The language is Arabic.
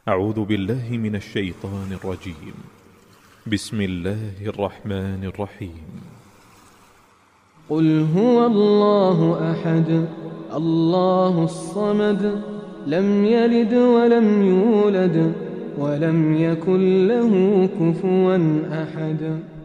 أعوذ بالله من الشيطان الرجيم. بسم الله الرحمن الرحيم. قل هو الله أحد الله الصمد لم يلد ولم يولد ولم يكن له كفوا أحد.